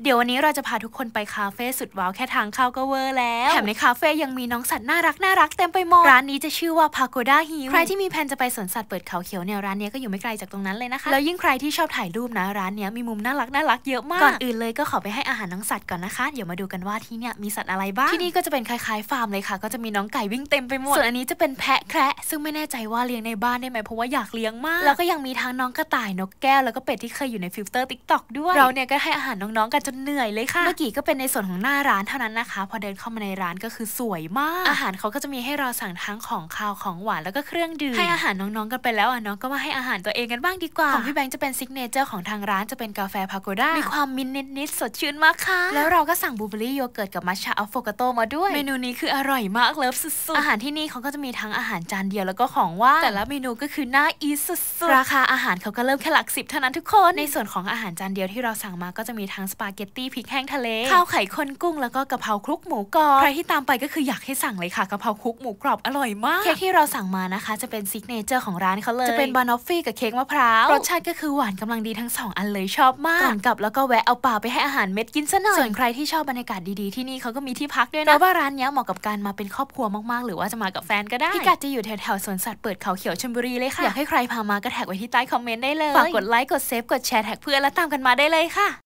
เดี๋ยววันนี้เราจะพาทุกคนไปคาเฟ่สุดว้าวแค่ทางเข้าก็เวอร์แล้วแถมในคาเฟ่ยังมีน้องสัตว์น่ารักเต็มไปหมดร้านนี้จะชื่อว่า Pagoda Hill ใครที่มีแผนจะไปสวนสัตว์เปิดเขาเขียวเนี่ยร้านนี้ก็อยู่ไม่ไกลจากตรงนั้นเลยนะคะแล้วยิ่งใครที่ชอบถ่ายรูปนะร้านนี้มีมุมน่ารักเยอะมากก่อนอื่นเลยก็ขอไปให้อาหารน้องสัตว์ก่อนนะคะเดี๋ยวมาดูกันว่าที่เนี่ยมีสัตว์อะไรบ้างที่นี่ก็จะเป็นคล้ายๆฟาร์มเลยค่ะก็จะมีน้องไก่วิ่งเต็มไปหมดส่วนอันนี้จะเป็นแพะแคระซึ่งไม่แน่ใจว่าเลี้ยงในบ้านได้ไหมเพราะว่าอยากเลี้ยงมากแล้วก็ยังมีทั้งน้องกระต่ายนกแก้วแล้วก็เป็ดที่เคยอยู่ในฟิลเตอร์ TikTok ด้วยเราเนี่ยก็ให้อาหารน้องๆกันจนเหนื่อยเลยค่ะเมื่อกี้ก็เป็นในส่วนของหน้าร้านเท่านั้นนะคะพอเดินเข้ามาในร้านก็คือสวยมากอาหารเขาก็จะมีให้เราสั่งทั้งของคาวของหวานแล้วก็เครื่องดื่มให้อาหารน้องๆกันไปแล้วน้องก็มาให้อาหารตัวเองกันบ้างดีกว่าของพี่แบงค์จะเป็นซิกเนเจอร์ของทางร้านจะเป็นกาแฟพาโกด้ามีความมินนิดสดชื่นมากค่ะแล้วเราก็สั่งบลูเบอร์รี่โยเกิร์ตกับมัทฉะอัฟโฟกาโตมาด้วยเมนูนี้คืออร่อยมากเลิฟสุดๆอาหารที่นี่เขาก็จะมีทั้งอาหารจานเดียวแล้วก็ของว่างแต่ละเมนูก็คือน่าอีสุดๆราคาอาหารเขาก็เริ่มแค่หลัก10เท่านั้นทุกคนในส่วนของอาหารจานเดียวที่เราสั่งมาก็จะมีทั้งสปาเกตตี้พริกแห้งทะเลข้าวไข่ข้นกุ้งแล้วก็กะเพราคลุกหมูกรอบใครที่ตามไปก็คืออยากให้สั่งเลยค่ะกะเพราคลุกหมูกรอบอร่อยมากเค้กที่เราสั่งมานะคะจะเป็นซิกเนเจอร์ของร้านเขาเลยจะเป็นบานอฟฟี่กับเค้กมะพร้าวรสชาติก็คือหวานกำลังดีทั้ง2อันเลยชอบมากก่อนกลับแล้วก็แวะเอาปลาไปให้อาหารเม็ดกินซะหน่อยส่วนใครที่ชอบบรรยากาศดีๆที่นี่เขาก็มีที่พักด้วยนะแล้วว่าร้านนี้เหมาะกับการมาเป็นครอบครัวมากๆหรือว่าจะมากับแฟนก็ได้พิกัดจะอยู่แถวๆสวนสัตว์เปิดเขาเขียวชลบุรีเลยค่ะอยากให้ใครพามาก็แท็กไว้ที่ใต้คอมเมนต์ได้เลยฝากกดไลค์กดเซฟกดแชร์แท็กเพื่อนแล้วตามกันมาได้เลยค่ะ